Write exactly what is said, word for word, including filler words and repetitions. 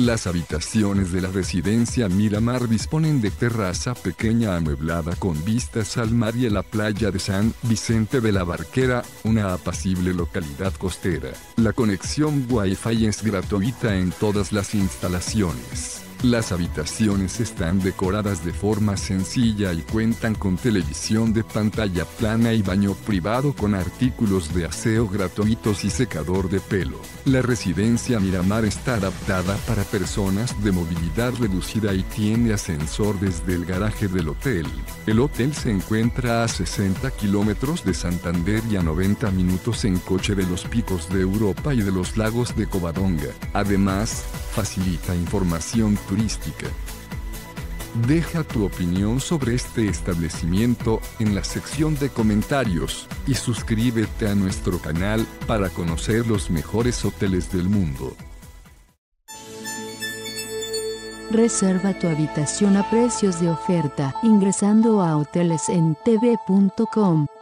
Las habitaciones de la residencia Miramar disponen de terraza pequeña amueblada con vistas al mar y a la playa de San Vicente de la Barquera, una apacible localidad costera. La conexión Wi-Fi es gratuita en todas las instalaciones. Las habitaciones están decoradas de forma sencilla y cuentan con televisión de pantalla plana y baño privado con artículos de aseo gratuitos y secador de pelo. La residencia Miramar está adaptada para personas de movilidad reducida y tiene ascensor desde el garaje del hotel. El hotel se encuentra a sesenta kilómetros de Santander y a noventa minutos en coche de los Picos de Europa y de los lagos de Covadonga. Además, facilita información turística. Deja tu opinión sobre este establecimiento en la sección de comentarios y suscríbete a nuestro canal para conocer los mejores hoteles del mundo. Reserva tu habitación a precios de oferta ingresando a hoteles en t v punto com.